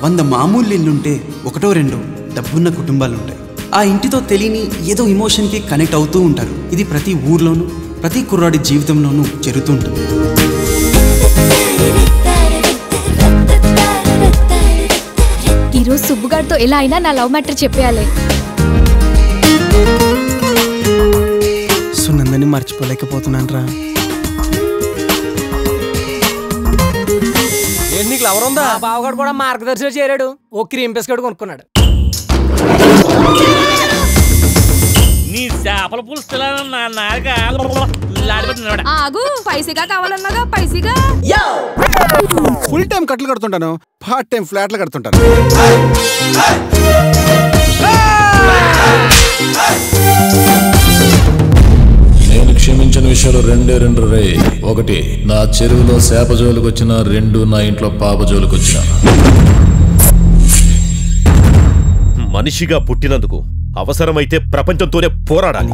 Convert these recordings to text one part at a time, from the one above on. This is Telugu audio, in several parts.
100 మామూలు ఇల్లుంటే ఒకటో రెండో డబ్బున్న కుటుంబాలు ఉంటాయి. ఆ ఇంటితో తెలియని ఏదో ఎమోషన్కి కనెక్ట్ అవుతూ ఉంటారు. ఇది ప్రతి ఊర్లోనూ ప్రతి కుర్రాడి జీవితంలోనూ జరుగుతూ ఉంటుంది. ఈరోజు సుబ్బుగారితో ఎలా అయినా నా లవ్ మ్యాటర్ చెప్పేయాలి. సునందని మర్చిపోలేకపోతున్నాను రా. నీకు లవర్ ఉందా? బావగాడు కూడా మార్గదర్శిలో చేరాడు. ఓ క్రీమ్ బిస్కెట్ కొనుక్కున్నాడు. నీ చేపల పులుసు ఆగు, పైసగా కావాలన్నాగా పైసగా. ఫుల్ టైం కట్లు కడుతుంటాను, పార్ట్ టైం ఫ్లాట్లు కడుతుంటాను. నేను క్షమించిన విషయాలు రెండే రెండు రే. ఒకటి, నా చెరువులో చేప జోలికి వచ్చిన. 2, నా ఇంట్లో పాప జోలికి వచ్చిన. మనిషిగా పుట్టినందుకు అవసరమైతే ప్రపంచంతోనే పోరాడాలి.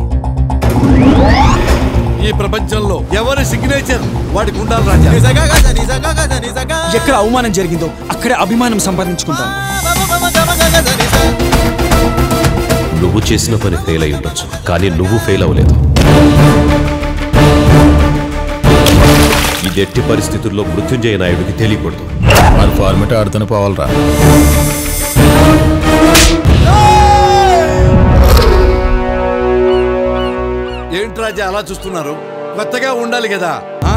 ఈ ప్రపంచంలో ఎవరి సిగ్నేచర్ వాడికి ఉండాలి రాజా. ఎక్కడ అవమానం జరిగిందో అక్కడే అభిమానం సంపాదించుకుంటాను. నువ్వు చేసిన పని ఫెయిల్ అయి ఉండొచ్చు, కానీ నువ్వు ఫెయిల్ అవ్వలేదు. ఇది ఎట్టి పరిస్థితుల్లో మృత్యుంజయ నాయుడికి తెలియకూడదు. మన ఫార్మేట్ ఆడుతూనే పోవాలరా. ఏంటి రాజా అలా చూస్తున్నారు? కొత్తగా ఉండాలి కదా.